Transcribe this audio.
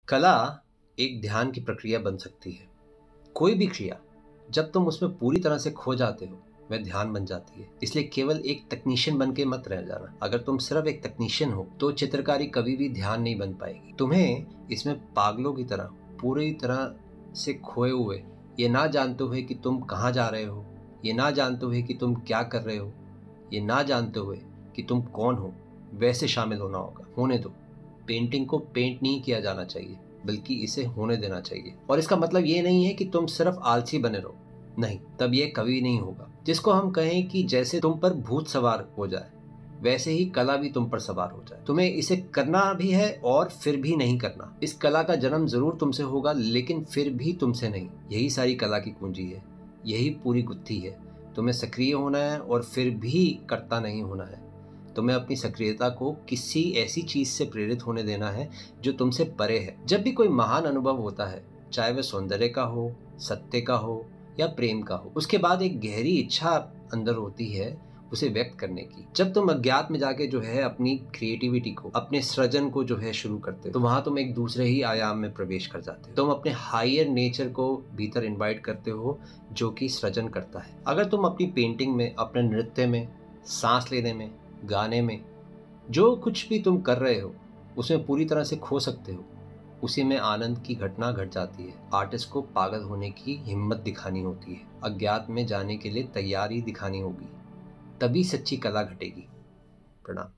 कला एक ध्यान की प्रक्रिया बन सकती है। कोई भी क्रिया जब तुम उसमें पूरी तरह से खो जाते हो वह ध्यान बन जाती है। इसलिए केवल एक तकनीशियन बन के मत रह जाना। अगर तुम सिर्फ एक तकनीशियन हो तो चित्रकारी कभी भी ध्यान नहीं बन पाएगी। तुम्हें इसमें पागलों की तरह पूरी तरह से खोए हुए, ये ना जानते हुए कि तुम कहाँ जा रहे हो, ये ना जानते हुए कि तुम क्या कर रहे हो, ये ना जानते हुए कि तुम कौन हो, वैसे शामिल होना होगा। होने दो। पेंटिंग को पेंट नहीं किया जाना चाहिए, बल्कि इसे होने देना चाहिए। और इसका मतलब ये नहीं है कि तुम सिर्फ आलसी बने रहो। नहीं, तब ये कभी नहीं होगा। जिसको हम कहें कि जैसे तुम पर भूत सवार हो जाए, वैसे ही कला भी तुम पर सवार हो जाए। तुम्हें इसे करना भी है और फिर भी नहीं करना। इस कला का जन्म जरूर तुमसे होगा, लेकिन फिर भी तुमसे नहीं। यही सारी कला की कुंजी है, यही पूरी गुत्थी है। तुम्हें सक्रिय होना है और फिर भी कर्ता नहीं होना है। तुम्हें अपनी सक्रियता को किसी ऐसी चीज से प्रेरित होने देना है जो तुमसे परे है। जब भी कोई महान अनुभव होता है, चाहे वह सौंदर्य का हो, सत्य का हो या प्रेम का हो, उसके बाद एक गहरी इच्छा अंदर होती है उसे व्यक्त करने की। जब तुम अज्ञात में जाके जो है अपनी क्रिएटिविटी को, अपने सृजन को जो है शुरू करते हो, तो वहां तुम एक दूसरे ही आयाम में प्रवेश कर जाते हो। तुम अपने हायर नेचर को भीतर इनवाइट करते हो जो कि सृजन करता है। अगर तुम अपनी पेंटिंग में, अपने नृत्य में, सांस लेने में, गाने में, जो कुछ भी तुम कर रहे हो उसमें पूरी तरह से खो सकते हो, उसी में आनंद की घटना घट जाती है। आर्टिस्ट को पागल होने की हिम्मत दिखानी होती है, अज्ञात में जाने के लिए तैयारी दिखानी होगी, तभी सच्ची कला घटेगी। प्रणाम।